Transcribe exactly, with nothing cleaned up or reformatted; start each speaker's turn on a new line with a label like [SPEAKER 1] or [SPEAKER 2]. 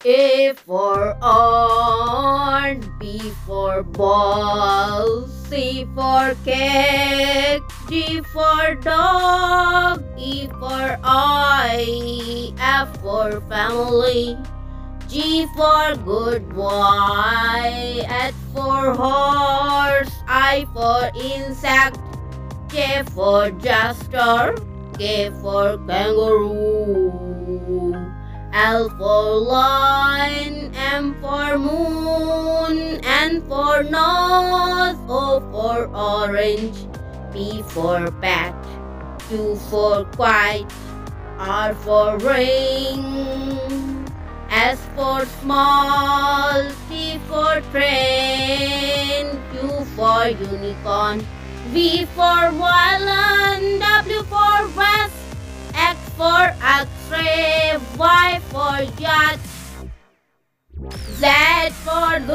[SPEAKER 1] A for aunt, B for ball, C for cake, D for dog, E for eye, F for family, G for good boy, H for horse, I for insect, J for jester, K for kangaroo, L for lion, M for moon, N for nose, O for orange, P for bat, Q for kite, R for ring, S for small, T for train, U for unicorn, V for violin, W for west, X for X-ray, Y for yacht, Z for